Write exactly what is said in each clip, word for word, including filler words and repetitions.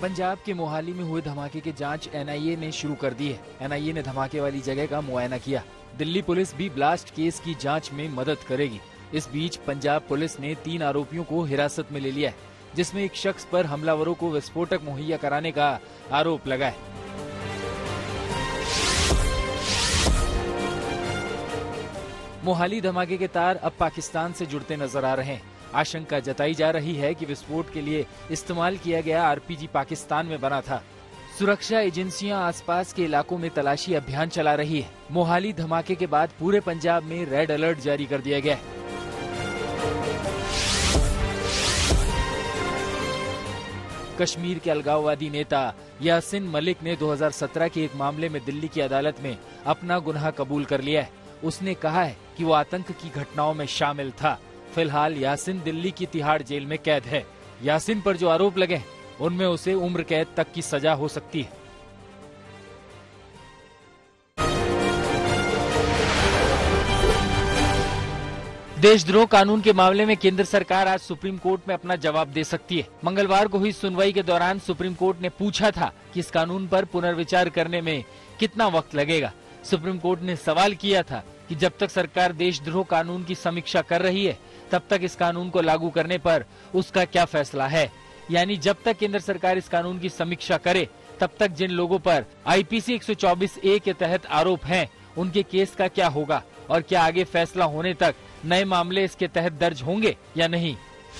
पंजाब के मोहाली में हुए धमाके की जांच एन आई ए ने शुरू कर दी है। एन आई ए ने धमाके वाली जगह का मुआयना किया। दिल्ली पुलिस भी ब्लास्ट केस की जांच में मदद करेगी। इस बीच पंजाब पुलिस ने तीन आरोपियों को हिरासत में ले लिया है, जिसमें एक शख्स पर हमलावरों को विस्फोटक मुहैया कराने का आरोप लगा है। मोहाली धमाके के तार अब पाकिस्तान से जुड़ते नजर आ रहे हैं। आशंका जताई जा रही है कि विस्फोट के लिए इस्तेमाल किया गया आर पी जी पाकिस्तान में बना था। सुरक्षा एजेंसियां आसपास के इलाकों में तलाशी अभियान चला रही है। मोहाली धमाके के बाद पूरे पंजाब में रेड अलर्ट जारी कर दिया गया है। कश्मीर के अलगाववादी नेता यासिन मलिक ने दो हज़ार सत्रह के एक मामले में दिल्ली की अदालत में अपना गुनाह कबूल कर लिया है। उसने कहा है कि वो आतंक की घटनाओं में शामिल था। फिलहाल यासिन दिल्ली की तिहाड़ जेल में कैद है। यासिन पर जो आरोप लगे उनमें उसे उम्र कैद तक की सजा हो सकती है। देशद्रोह कानून के मामले में केंद्र सरकार आज सुप्रीम कोर्ट में अपना जवाब दे सकती है। मंगलवार को हुई सुनवाई के दौरान सुप्रीम कोर्ट ने पूछा था कि इस कानून पर पुनर्विचार करने में कितना वक्त लगेगा। सुप्रीम कोर्ट ने सवाल किया था कि जब तक सरकार देशद्रोह कानून की समीक्षा कर रही है, तब तक इस कानून को लागू करने पर उसका क्या फैसला है। यानी जब तक केंद्र सरकार इस कानून की समीक्षा करे, तब तक जिन लोगों पर आई पी सी एक सौ चौबीस ए के तहत आरोप हैं, उनके केस का क्या होगा और क्या आगे फैसला होने तक नए मामले इसके तहत दर्ज होंगे या नहीं।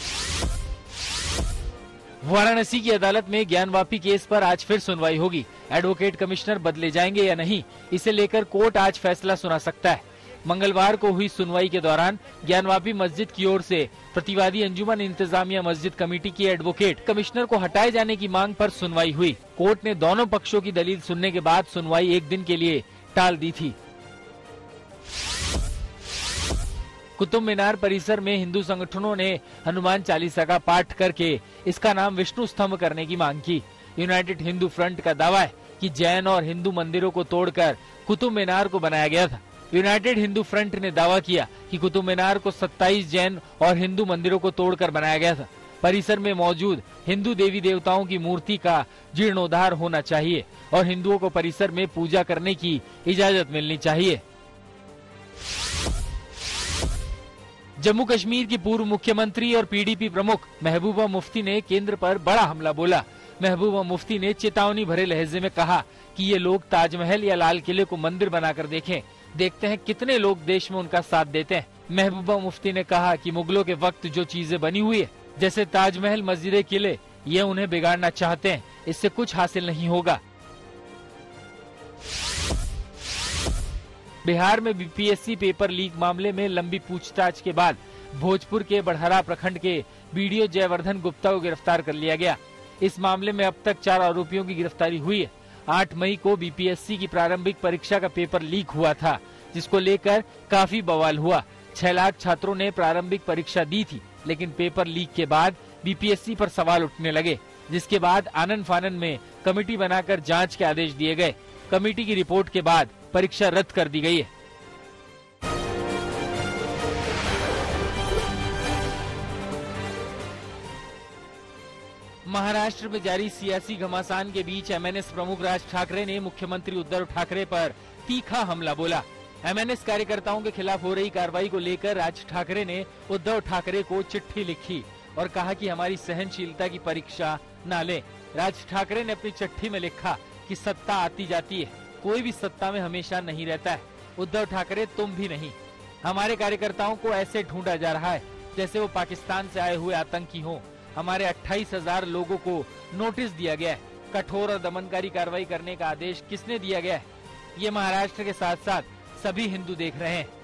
वाराणसी की अदालत में ज्ञानवापी केस पर आज फिर सुनवाई होगी। एडवोकेट कमिश्नर बदले जाएंगे या नहीं, इसे लेकर कोर्ट आज फैसला सुना सकता है। मंगलवार को हुई सुनवाई के दौरान ज्ञानवापी मस्जिद की ओर से प्रतिवादी अंजुमन इंतजामिया मस्जिद कमेटी की एडवोकेट कमिश्नर को हटाए जाने की मांग पर सुनवाई हुई। कोर्ट ने दोनों पक्षों की दलील सुनने के बाद सुनवाई एक दिन के लिए टाल दी थी। कुतुब मीनार परिसर में हिंदू संगठनों ने हनुमान चालीसा का पाठ करके इसका नाम विष्णु स्तंभ करने की मांग की। यूनाइटेड हिंदू फ्रंट का दावा है कि जैन और हिंदू मंदिरों को तोड़कर कुतुब मीनार को बनाया गया था। यूनाइटेड हिंदू फ्रंट ने दावा किया कि कुतुब मीनार को सत्ताईस जैन और हिंदू मंदिरों को तोड़कर बनाया गया था। परिसर में मौजूद हिंदू देवी देवताओं की मूर्ति का जीर्णोद्धार होना चाहिए और हिंदुओं को परिसर में पूजा करने की इजाजत मिलनी चाहिए। जम्मू कश्मीर की पूर्व मुख्यमंत्री और पी डी पी प्रमुख महबूबा मुफ्ती ने केंद्र पर बड़ा हमला बोला। महबूबा मुफ्ती ने चेतावनी भरे लहजे में कहा कि ये लोग ताजमहल या लाल किले को मंदिर बनाकर देखें, देखते हैं कितने लोग देश में उनका साथ देते हैं। महबूबा मुफ्ती ने कहा कि मुगलों के वक्त जो चीजें बनी हुई है, जैसे ताजमहल, मस्जिद, किले, ये उन्हें बिगाड़ना चाहते हैं, इससे कुछ हासिल नहीं होगा। बिहार में B P S C paper leak मामले में लंबी पूछताछ के बाद भोजपुर के बड़हरा प्रखंड के B D O Jayvardhan Gupta को गिरफ्तार कर लिया गया। इस मामले में अब तक चार आरोपियों की गिरफ्तारी हुई है। आठ मई को बी पी एस सी की प्रारंभिक परीक्षा का पेपर लीक हुआ था, जिसको लेकर काफी बवाल हुआ। छह लाख छात्रों ने प्रारंभिक परीक्षा दी थी, लेकिन पेपर लीक के बाद बी पी एस सी पर सवाल उठने लगे, जिसके बाद आनन फानन में कमेटी बनाकर जांच के आदेश दिए गए। कमेटी की रिपोर्ट के बाद परीक्षा रद्द कर दी गई है। महाराष्ट्र में जारी सियासी घमासान के बीच एम एन एस प्रमुख राज ठाकरे ने मुख्यमंत्री उद्धव ठाकरे पर तीखा हमला बोला। एम एन एस कार्यकर्ताओं के खिलाफ हो रही कार्रवाई को लेकर राज ठाकरे ने उद्धव ठाकरे को चिट्ठी लिखी और कहा कि हमारी सहनशीलता की परीक्षा न लें। राज ठाकरे ने अपनी चिट्ठी में लिखा कि सत्ता आती जाती है, कोई भी सत्ता में हमेशा नहीं रहता है। उद्धव ठाकरे तुम भी नहीं। हमारे कार्यकर्ताओं को ऐसे ढूंढा जा रहा है जैसे वो पाकिस्तान से आए हुए आतंकी हों। हमारे अट्ठाईस हजार लोगों को नोटिस दिया गया है। कठोर और दमनकारी कार्रवाई करने का आदेश किसने दिया गया है? ये महाराष्ट्र के साथ साथ सभी हिंदू देख रहे हैं।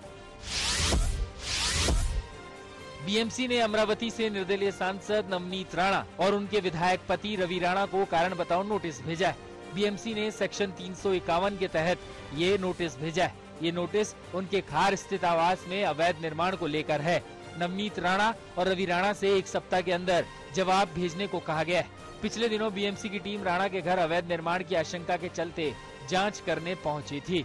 बी एम सी ने अमरावती से निर्दलीय सांसद नवनीत राणा और उनके विधायक पति रवि राणा को कारण बताओ नोटिस भेजा है। बी एम सी ने सेक्शन तीन सौ इक्यावन के तहत ये नोटिस भेजा है। ये नोटिस उनके खार स्थित आवास में अवैध निर्माण को लेकर है। नवनीत राणा और रवि राणा से एक सप्ताह के अंदर जवाब भेजने को कहा गया है। पिछले दिनों बी एम सी की टीम राणा के घर अवैध निर्माण की आशंका के चलते जांच करने पहुंची थी।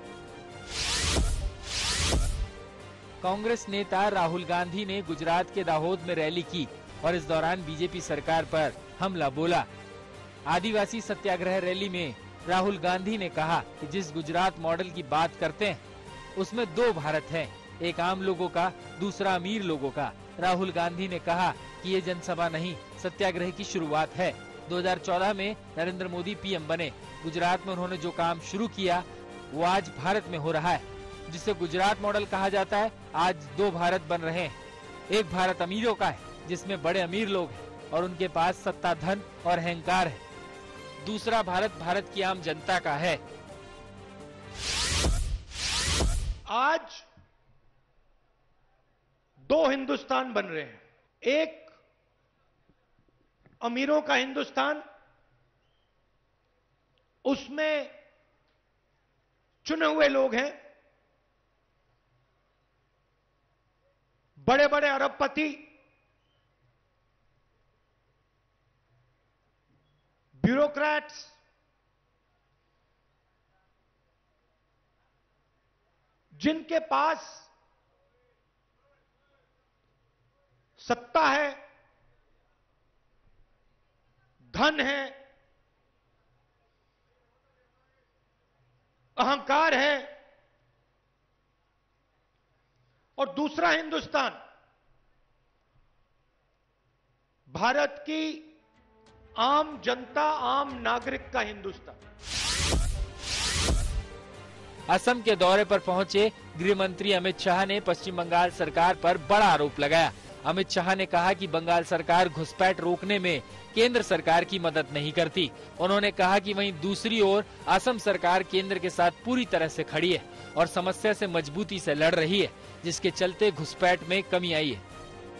कांग्रेस नेता राहुल गांधी ने गुजरात के दाहोद में रैली की और इस दौरान बी जे पी सरकार पर हमला बोला। आदिवासी सत्याग्रह रैली में राहुल गांधी ने कहा कि जिस गुजरात मॉडल की बात करते हैं उसमें दो भारत हैं, एक आम लोगों का, दूसरा अमीर लोगों का। राहुल गांधी ने कहा कि ये जनसभा नहीं, सत्याग्रह की शुरुआत है। दो हज़ार चौदह में नरेंद्र मोदी पीएम बने। गुजरात में उन्होंने जो काम शुरू किया वो आज भारत में हो रहा है, जिसे गुजरात मॉडल कहा जाता है। आज दो भारत बन रहे हैं। एक भारत अमीरों का है, जिसमें बड़े अमीर लोग हैं और उनके पास सत्ता, धन और अहंकार है। दूसरा भारत भारत की आम जनता का है। आज दो हिंदुस्तान बन रहे हैं। एक अमीरों का हिंदुस्तान, उसमें चुने हुए लोग हैं, बड़े बड़े अरबपति, ब्यूरोक्रेट्स, जिनके पास सत्ता है, धन है, अहंकार है। और दूसरा हिंदुस्तान भारत की आम जनता, आम नागरिक का हिंदुस्तान। असम के दौरे पर पहुंचे गृह मंत्री अमित शाह ने पश्चिम बंगाल सरकार पर बड़ा आरोप लगाया। अमित शाह ने कहा कि बंगाल सरकार घुसपैठ रोकने में केंद्र सरकार की मदद नहीं करती। उन्होंने कहा कि वहीं दूसरी ओर असम सरकार केंद्र के साथ पूरी तरह से खड़ी है और समस्या से मजबूती से लड़ रही है, जिसके चलते घुसपैठ में कमी आई है।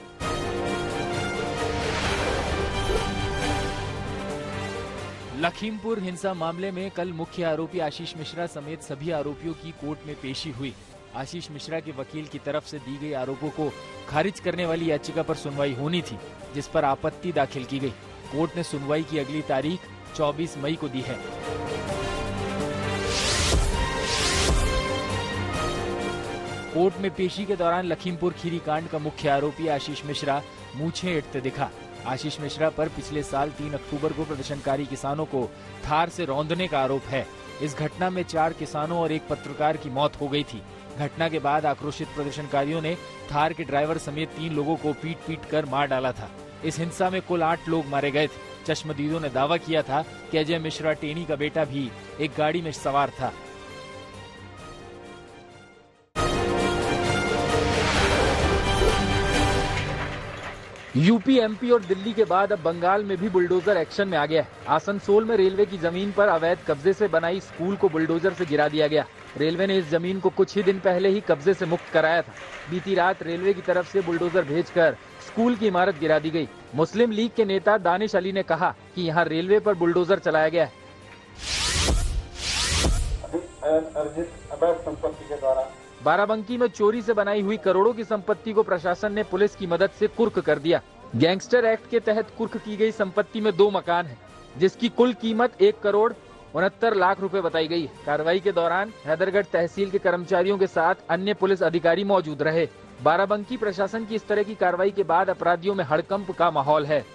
लखीमपुर हिंसा मामले में कल मुख्य आरोपी आशीष मिश्रा समेत सभी आरोपियों की कोर्ट में पेशी हुई। आशीष मिश्रा के वकील की तरफ से दी गई आरोपों को खारिज करने वाली याचिका पर सुनवाई होनी थी, जिस पर आपत्ति दाखिल की गई। कोर्ट ने सुनवाई की अगली तारीख चौबीस मई को दी है। कोर्ट में पेशी के दौरान लखीमपुर खीरी कांड का मुख्य आरोपी आशीष मिश्रा मूंछें ऐंठते दिखा। आशीष मिश्रा पर पिछले साल तीन अक्टूबर को प्रदर्शनकारी किसानों को थार से रौंदने का आरोप है। इस घटना में चार किसानों और एक पत्रकार की मौत हो गई थी। घटना के बाद आक्रोशित प्रदर्शनकारियों ने थार के ड्राइवर समेत तीन लोगों को पीट पीट कर मार डाला था। इस हिंसा में कुल आठ लोग मारे गए थे। चश्मदीदों ने दावा किया था कि अजय मिश्रा टेनी का बेटा भी एक गाड़ी में सवार था। यूपी, एमपी और दिल्ली के बाद अब बंगाल में भी बुलडोजर एक्शन में आ गया है। आसनसोल में रेलवे की जमीन पर अवैध कब्जे से बनाई स्कूल को बुलडोजर से गिरा दिया गया। रेलवे ने इस जमीन को कुछ ही दिन पहले ही कब्जे से मुक्त कराया था। बीती रात रेलवे की तरफ से बुलडोजर भेजकर स्कूल की इमारत गिरा दी गई। मुस्लिम लीग के नेता दानिश अली ने कहा कि यहाँ रेलवे पर बुलडोजर चलाया गया है। अर्जित अवैध संपत्ति के द्वारा बाराबंकी में चोरी से बनाई हुई करोड़ों की संपत्ति को प्रशासन ने पुलिस की मदद से कुर्क कर दिया। गैंगस्टर एक्ट के तहत कुर्क की गई संपत्ति में दो मकान हैं, जिसकी कुल कीमत एक करोड़ उनहत्तर लाख रुपए बताई गई है। कार्रवाई के दौरान हैदरगढ़ तहसील के कर्मचारियों के साथ अन्य पुलिस अधिकारी मौजूद रहे। बाराबंकी प्रशासन की इस तरह की कार्रवाई के बाद अपराधियों में हड़कंप का माहौल है।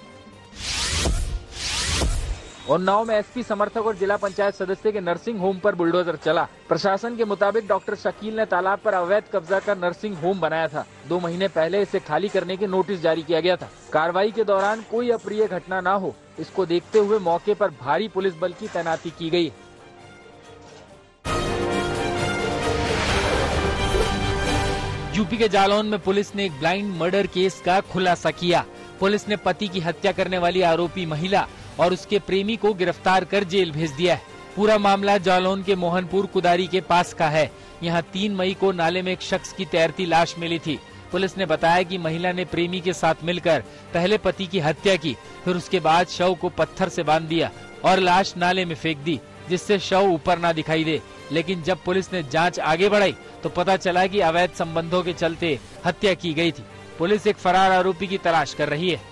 उन्नाव में एसपी समर्थक और जिला पंचायत सदस्य के नर्सिंग होम पर बुलडोजर चला। प्रशासन के मुताबिक डॉक्टर शकील ने तालाब पर अवैध कब्जा कर नर्सिंग होम बनाया था। दो महीने पहले इसे खाली करने के नोटिस जारी किया गया था। कार्रवाई के दौरान कोई अप्रिय घटना न हो, इसको देखते हुए मौके पर भारी पुलिस बल की तैनाती की गई। यूपी के जालौन में पुलिस ने एक ब्लाइंड मर्डर केस का खुलासा किया। पुलिस ने पति की हत्या करने वाली आरोपी महिला और उसके प्रेमी को गिरफ्तार कर जेल भेज दिया है। पूरा मामला जालौन के मोहनपुर कुदारी के पास का है। यहाँ तीन मई को नाले में एक शख्स की तैरती लाश मिली थी। पुलिस ने बताया कि महिला ने प्रेमी के साथ मिलकर पहले पति की हत्या की, फिर उसके बाद शव को पत्थर से बांध दिया और लाश नाले में फेंक दी, जिससे शव ऊपर ना दिखाई दे। लेकिन जब पुलिस ने जांच आगे बढ़ाई तो पता चला कि अवैध संबंधों के चलते हत्या की गई थी। पुलिस एक फरार आरोपी की तलाश कर रही है।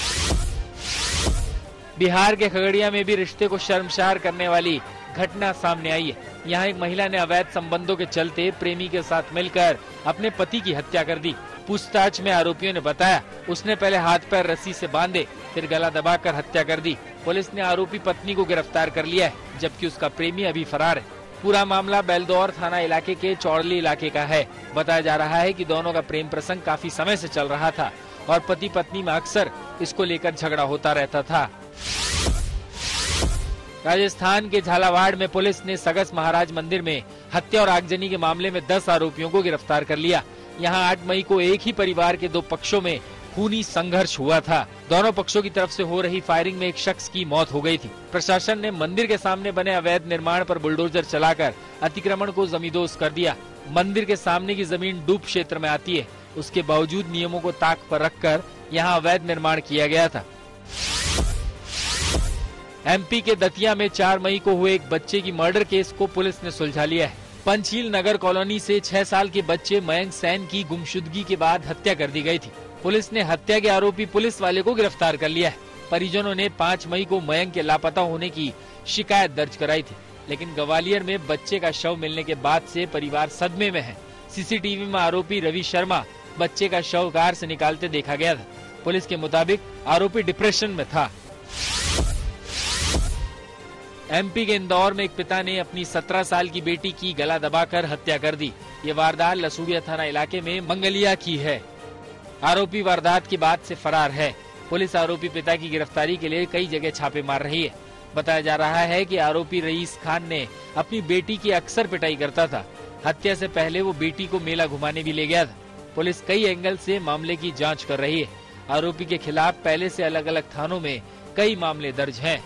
बिहार के खगड़िया में भी रिश्ते को शर्मसार करने वाली घटना सामने आई है। यहाँ एक महिला ने अवैध संबंधों के चलते प्रेमी के साथ मिलकर अपने पति की हत्या कर दी। पूछताछ में आरोपियों ने बताया उसने पहले हाथ पैर रस्सी से बांधे, फिर गला दबाकर हत्या कर दी। पुलिस ने आरोपी पत्नी को गिरफ्तार कर लिया है, जबकि उसका प्रेमी अभी फरार है। पूरा मामला बेलदौर थाना इलाके के चौड़ली इलाके का है। बताया जा रहा है कि दोनों का प्रेम प्रसंग काफी समय से चल रहा था और पति पत्नी में अक्सर इसको लेकर झगड़ा होता रहता था। राजस्थान के झालावाड़ में पुलिस ने सगस महाराज मंदिर में हत्या और आगजनी के मामले में दस आरोपियों को गिरफ्तार कर लिया। यहाँ आठ मई को एक ही परिवार के दो पक्षों में खूनी संघर्ष हुआ था। दोनों पक्षों की तरफ से हो रही फायरिंग में एक शख्स की मौत हो गई थी। प्रशासन ने मंदिर के सामने बने अवैध निर्माण पर बुलडोजर चलाकर अतिक्रमण को जमींदोज कर दिया। मंदिर के सामने की जमीन डूब क्षेत्र में आती है, उसके बावजूद नियमों को ताक पर रखकर यहाँ अवैध निर्माण किया गया था। एमपी के दतिया में चार मई को हुए एक बच्चे की मर्डर केस को पुलिस ने सुलझा लिया है। पंचील नगर कॉलोनी से छह साल के बच्चे मयंक सैन की गुमशुदगी के बाद हत्या कर दी गई थी। पुलिस ने हत्या के आरोपी पुलिस वाले को गिरफ्तार कर लिया है। परिजनों ने पाँच मई को मयंक के लापता होने की शिकायत दर्ज कराई थी, लेकिन ग्वालियर में बच्चे का शव मिलने के बाद से परिवार सदमे में है। सीसीटीवी में आरोपी रवि शर्मा बच्चे का शव कार से निकालते देखा गया था। पुलिस के मुताबिक आरोपी डिप्रेशन में था। एमपी के इंदौर में एक पिता ने अपनी सत्रह साल की बेटी की गला दबाकर हत्या कर दी। ये वारदात लसूड़िया थाना इलाके में मंगलिया की है। आरोपी वारदात के बाद से फरार है। पुलिस आरोपी पिता की गिरफ्तारी के लिए कई जगह छापे मार रही है। बताया जा रहा है कि आरोपी रईस खान ने अपनी बेटी की अक्सर पिटाई करता था। हत्या से पहले वो बेटी को मेला घुमाने भी ले गया था। पुलिस कई एंगल से मामले की जांच कर रही है। आरोपी के खिलाफ पहले से अलग अलग थानों में कई मामले दर्ज हैं।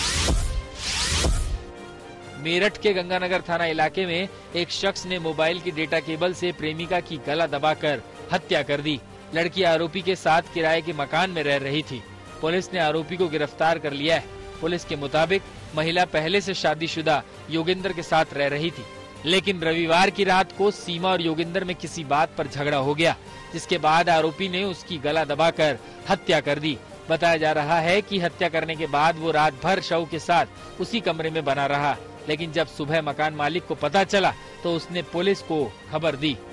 मेरठ के गंगानगर थाना इलाके में एक शख्स ने मोबाइल की डेटा केबल से प्रेमिका की गला दबाकर हत्या कर दी। लड़की आरोपी के साथ किराए के मकान में रह रही थी। पुलिस ने आरोपी को गिरफ्तार कर लिया है। पुलिस के मुताबिक महिला पहले से शादीशुदा योगेंद्र के साथ रह रही थी, लेकिन रविवार की रात को सीमा और योगेंद्र में किसी बात पर झगड़ा हो गया, जिसके बाद आरोपी ने उसकी गला दबाकर हत्या कर दी। बताया जा रहा है कि हत्या करने के बाद वो रात भर शव के साथ उसी कमरे में बना रहा, लेकिन जब सुबह मकान मालिक को पता चला तो उसने पुलिस को खबर दी।